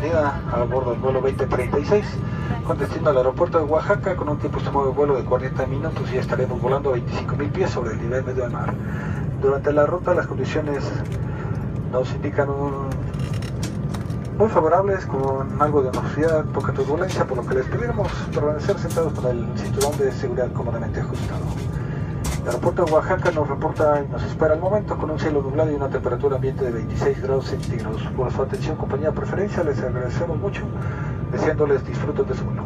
bienvenida a bordo del vuelo 2036 con destino al aeropuerto de Oaxaca con un tiempo estimado de vuelo de 40 minutos y estaremos volando a 25.000 pies sobre el nivel medio del mar. Durante la ruta las condiciones nos indican muy favorables, con algo de nubosidad, poca turbulencia, por lo que les pediremos permanecer sentados con el cinturón de seguridad cómodamente ajustado. El aeropuerto de Oaxaca nos reporta y nos espera al momento con un cielo nublado y una temperatura ambiente de 26 grados centígrados. Por su atención, compañía de preferencia, les agradecemos mucho, deseándoles disfruten de su vuelo.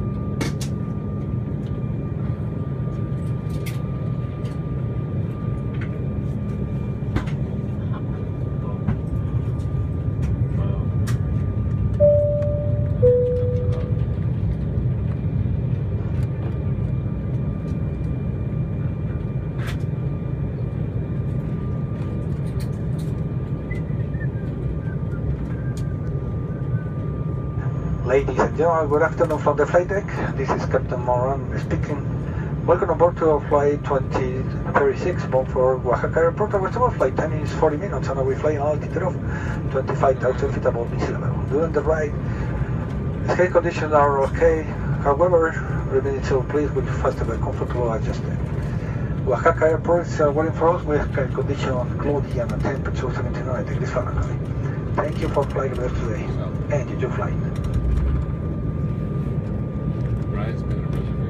Ladies and gentlemen, good afternoon from the flight deck. This is Captain Moran speaking. Welcome aboard to our flight 2036 bound for Oaxaca Airport. Our total flight time is 40 minutes and we fly an altitude of 25,000 feet above sea level. During the ride, sky conditions are okay. However, remain so please with faster and comfortable adjustment. Oaxaca Airport is waiting for us with sky condition cloudy and a temperature 79 degrees Fahrenheit. Thank you for flying with us today and enjoy your flight. Brian's been a